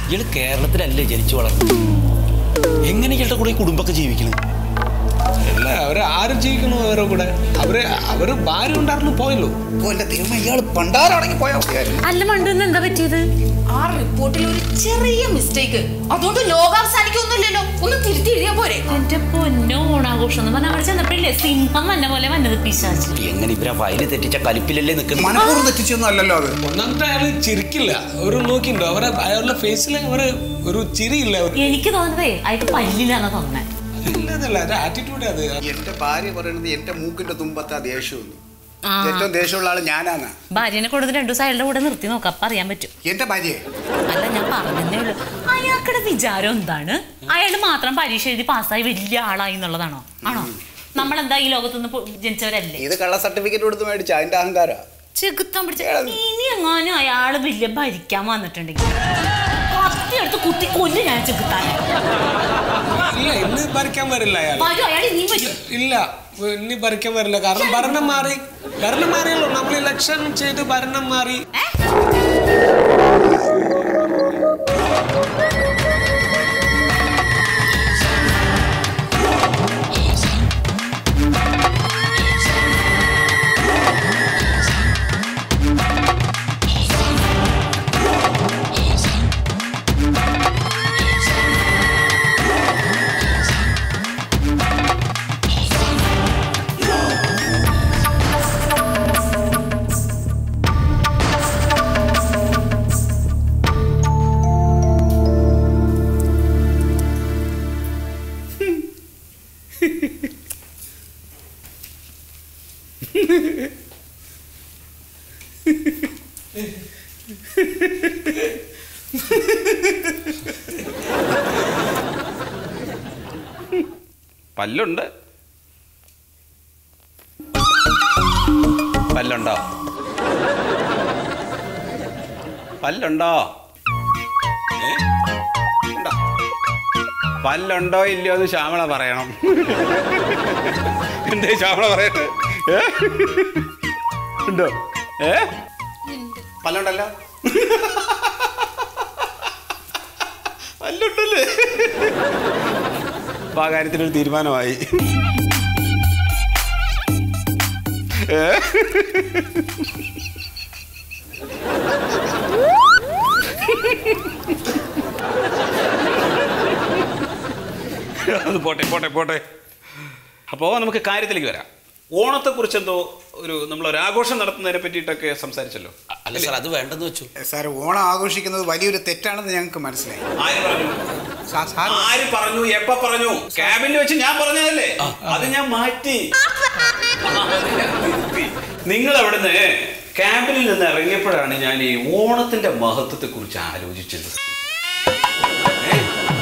ഇയാള് കേരളത്തിലല്ലേ ജനിച്ചു വളർന്നു? എങ്ങനെ ഇയാളുടെ കൂടെ ഈ കുടുംബമൊക്കെ ജീവിക്കുന്നത്? അല്ല, അവര് ആരും ജീവിക്കണോ അവരുടെ കൂടെ? അവര് ഭാര്യ ഉണ്ടായിരുന്നു പോയല്ലോ. ഇയാള് പണ്ടാരാണെങ്കിൽ പോയാ. അല്ല മണ്ടുന്ന് എന്താ പറ്റിയത്? ആ റിപ്പോർട്ടിൽ ഒരു ചെറിയ മിസ്റ്റേക്ക്, അതുകൊണ്ട് ലോകാവസാനിക്കൊന്നുമില്ലല്ലോ, ഒന്ന് തിരുത്തി എഴുതിയാ പോരെ. എന്റെ പൊന്നോ, ഓണാഘോഷം എന്ന് പറഞ്ഞാൽ അവിടെ ചെന്നപ്പോഴല്ലേ സിംഹം വന്ന പോലെ വന്നത് പിശാച്. എങ്ങനെ ഇവരാ ഫയല് തെറ്റിച്ച കലിപ്പിലല്ലേ നിൽക്കുന്നത്? മനഃപൂർവ്വം തെറ്റിച്ചൊന്നും അല്ലല്ലോ അത്. ഒന്നാമത്തെ അയാള് ചിരിക്കില്ല. ഒരു നോക്കിണ്ടോ അയാളുടെ ഫേസിൽ ഒരു ചിരിയില്ല. എനിക്ക് തോന്നുന്നതേ അയാൾക്ക് പല്ലില്ലാന്നാ തോന്നണേ. എന്റെ ഭാര്യ പറയുന്നത് എന്റെ മൂക്കിന്റെ തുമ്പത്താ ദേഷ്യം. ഏറ്റവും ദേഷ്യമുള്ള ആള് ഞാനാണ്. ഭാര്യനെ കൊടുത്ത് 2 ദിവസം അയാളുടെ കൂടെ നിർത്തി നോക്കാം, അപ്പൊ അറിയാൻ പറ്റും. എന്റെ ഭാര്യയെ അല്ല, ഞാൻ പറഞ്ഞതേ ഉള്ളൂ. അയാൾക്കുടെ വിചാരം എന്താണ്? അയാൾ മാത്രം പരീക്ഷ എഴുതി പാസ്സായി വലിയ ആളായി എന്നുള്ളതാണോ? ആണോ? നമ്മളെന്താ ഈ ലോകത്തുനിന്ന് ജനിച്ചവരല്ലേ? ഇത് കള്ള സർട്ടിഫിക്കറ്റ് കൊടുത്ത് മേടിച്ച അതിന്റെ അഹങ്കാരം ചെകുത്താൻ പിടിച്ച. ഇനി എങ്ങാനും അയാള് വലിയ ഭരിക്കാൻ വന്നിട്ടുണ്ടെങ്കിൽ കത്തിയെടുത്ത് കുത്തി കൊല്ലു ഞാൻ ചെകുത്താനെ. ഇല്ല, ഇന്ന് ഭരിക്കാൻ വരില്ല അയാൾ. ഇല്ല, ഇനി ഭരിക്കാൻ വരില്ല. കാരണം ഭരണം മാറിയല്ലോ. നമ്മൾ ഇലക്ഷൻ ചെയ്ത് ഭരണം മാറി. പല്ലുണ്ട്. പല്ലുണ്ടോ? പല്ലുണ്ടോ? പല്ലുണ്ടോ ഇല്ലയോ എന്ന് ശ്യാമള പറയണം. എന്തേ ശ്യാമള പറയട്ടെ? ഉണ്ടോ? പല്ലുണ്ടല്ലോ. പല്ലുണ്ടല്ലേ? അപ്പൊ ആ കാര്യത്തിനൊരു തീരുമാനമായി. അത് പോട്ടെ. അപ്പോൾ നമുക്ക് കാര്യത്തിലേക്ക് വരാം. ഓണത്തെക്കുറിച്ച് എന്തോ നമ്മളൊരു ആഘോഷം നടത്തുന്നതിനെ പറ്റിയിട്ടൊക്കെ സംസാരിച്ചല്ലോ. അല്ല സാർ, അത് വേണ്ടെന്ന് വെച്ചു. സാർ, ഓണം ആഘോഷിക്കുന്നത് വലിയൊരു തെറ്റാണെന്ന് ഞങ്ങൾക്ക് മനസ്സിലായി. ആര് പറഞ്ഞു? എപ്പ പറഞ്ഞു? ക്യാബിനിൽ വെച്ച് ഞാൻ പറഞ്ഞതല്ലേ? അത് ഞാൻ മാറ്റി. നിങ്ങൾ അവിടുന്ന് ക്യാബിനിൽ നിന്ന് ഇറങ്ങിയപ്പോഴാണ് ഞാൻ ഈ ഓണത്തിന്റെ മഹത്വത്തെ കുറിച്ച് ആലോചിച്ചത്.